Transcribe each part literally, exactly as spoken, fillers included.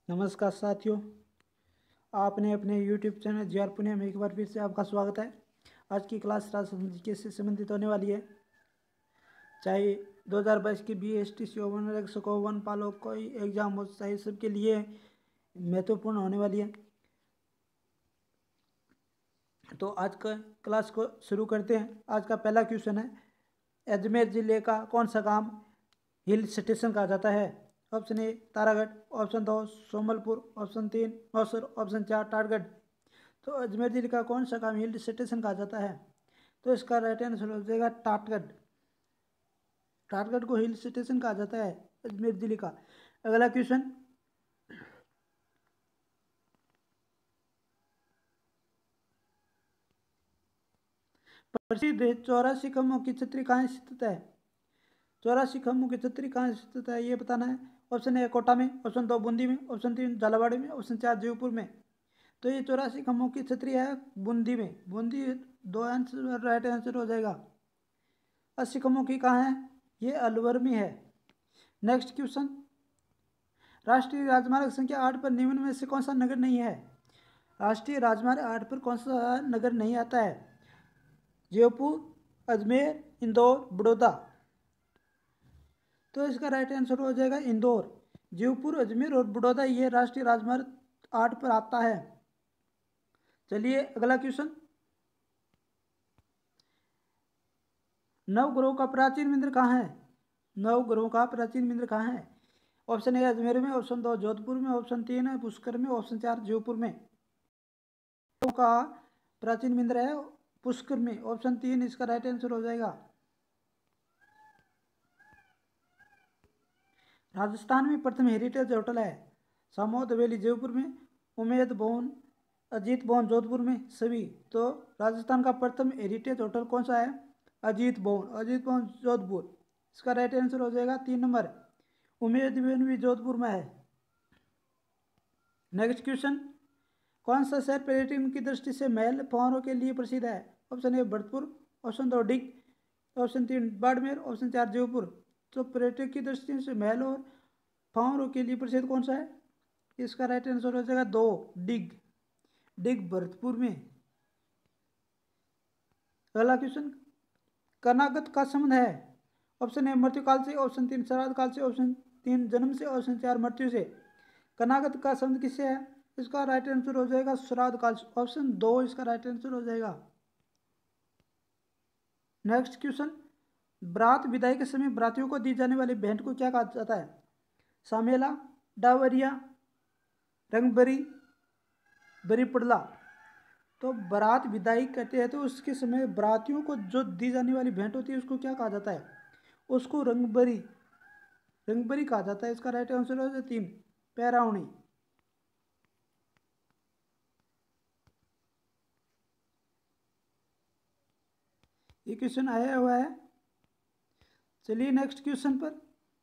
नमस्कार साथियों, आपने अपने YouTube channel G R Pune में एक बार फिर से आपका स्वागत है। आज की क्लास राजस्थान जी के से संबंधित होने वाली है। चाहे दो हज़ार बाईस की बी एस टी सी ओवन एक सौ वन पालो कोई एग्जाम हो, चाहे सबके लिए महत्वपूर्ण होने वाली है। तो आज का क्लास को शुरू करते हैं। आज का पहला क्वेश्चन है, अजमेर जिले का कौन सा गांव हिल स्टेशन कहा जाता है? ऑप्शन ए तारागढ़, ऑप्शन दो सोमलपुर, ऑप्शन तीन नौसर, ऑप्शन चार टाटगढ़। तो अजमेर जिले का कौन सा गांव हिल स्टेशन कहा जाता है? तो इसका राइट आंसर हो जाएगा टाटगढ़। टाटगढ़ को हिल स्टेशन कहा जाता है अजमेर जिले का। अगला क्वेश्चन, प्रसिद्ध चौरासी खम्भों की छतरी कहाँ स्थित है? चौरासी खम्भों की छतरी कहाँ स्थित है ये बताना है। ऑप्शन ए कोटा में, ऑप्शन दो बूंदी में, ऑप्शन तीन झालावाड़ में, ऑप्शन चार जयपुर में। तो ये चौरासी खम्भों की छतरी है बूंदी में। बूंदी दो आंसर राइट आंसर हो जाएगा। अस्सी खम्भों की कहाँ है? ये अलवर में है। नेक्स्ट क्वेश्चन, राष्ट्रीय राजमार्ग संख्या आठ पर निम्न में से कौन सा नगर नहीं है? राष्ट्रीय राजमार्ग आठ पर कौन सा नगर नहीं आता है? जयपुर, अजमेर, इंदौर, बड़ौदा। तो इसका राइट आंसर हो जाएगा इंदौर। जयपुर, अजमेर और बड़ौदा ये राष्ट्रीय राजमार्ग आठ पर आता है। चलिए अगला क्वेश्चन, नवग्रहों का प्राचीन मंदिर कहाँ है? नवग्रहों का प्राचीन मंदिर कहाँ है? ऑप्शन ए अजमेर में, ऑप्शन दो जोधपुर में, ऑप्शन तीन है पुष्कर में, ऑप्शन चार जयपुर में। का प्राचीन मंदिर है पुष्कर में। ऑप्शन तीन इसका राइट आंसर हो जाएगा। राजस्थान में प्रथम हेरिटेज होटल है सामोद हवेली जयपुर में, उमेद भवन, अजीत भवन जोधपुर में सभी। तो राजस्थान का प्रथम हेरिटेज होटल कौन सा है? अजीत भवन। अजीत भवन जोधपुर, इसका राइट आंसर हो जाएगा तीन नंबर। उमेद भवन भी जोधपुर में है। नेक्स्ट क्वेश्चन, कौन सा शहर पर्यटन की दृष्टि से महल फव्वारों के लिए प्रसिद्ध है? ऑप्शन ए भरतपुर, ऑप्शन दो डिग, ऑप्शन तीन बाड़मेर, ऑप्शन चार जयपुर। तो पर्यटक की दृष्टि से महल और फव्वारों के लिए प्रसिद्ध कौन सा है? इसका राइट आंसर हो जाएगा दो डिग। डिग भरतपुर में। अगला क्वेश्चन, कनागत का संबंध है? ऑप्शन ए मृत्यु काल से, ऑप्शन तीन श्राद्ध काल से, ऑप्शन तीन जन्म से, ऑप्शन चार मृत्यु से। कनागत का संबंध किससे है? इसका राइट आंसर हो जाएगा श्राद्ध काल। ऑप्शन दो इसका राइट आंसर हो जाएगा। नेक्स्ट क्वेश्चन, बरात विदाई के समय बरातियों को दी जाने वाली भेंट को क्या कहा जाता है? सामेला, डावरिया, रंगबरी, बरी पड़ला। तो बारात विदाई करते हैं तो उसके समय बरातियों को जो दी जाने वाली भेंट होती है उसको क्या कहा जाता है? उसको रंगबरी रंगबरी कहा जाता है। इसका राइट आंसर हो जाए तीन पैरावणी। ये क्वेश्चन आया हुआ है। चलिए नेक्स्ट क्वेश्चन पर,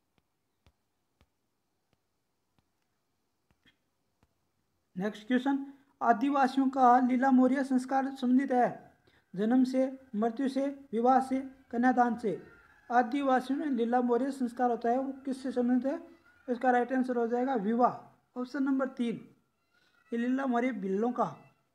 नेक्स्ट क्वेश्चन, आदिवासियों का लीला मोरिया संस्कार संबंधित है? जन्म से, मृत्यु से, विवाह से, कन्यादान से। आदिवासियों में लीला मोरिया संस्कार होता है वो किससे संबंधित है? इसका राइट आंसर हो जाएगा विवाह। ऑप्शन नंबर तीन, ये लीला मोरिया बिल्लों का।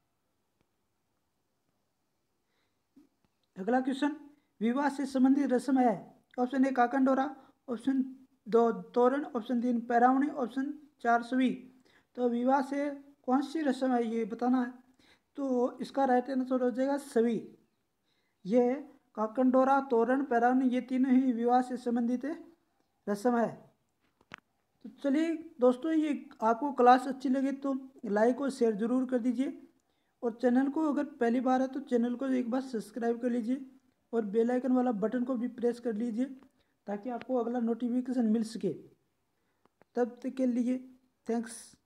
अगला क्वेश्चन, विवाह से संबंधित रस्म है? ऑप्शन ए काकंडोरा, ऑप्शन दो तोरण, ऑप्शन तीन पैरावणी, ऑप्शन चार सवी। तो विवाह से कौन सी रस्म है ये बताना है। तो इसका राइट आंसर हो जाएगा सवी। ये काकंडोरा, तोरण, पैरावनी ये तीनों ही विवाह से संबंधित रस्म है। तो चलिए दोस्तों, ये आपको क्लास अच्छी लगे तो लाइक और शेयर जरूर कर दीजिए, और चैनल को अगर पहली बार है तो चैनल को एक बार सब्सक्राइब कर लीजिए और बेल आइकन वाला बटन को भी प्रेस कर लीजिए ताकि आपको अगला नोटिफिकेशन मिल सके। तब तक के लिए थैंक्स।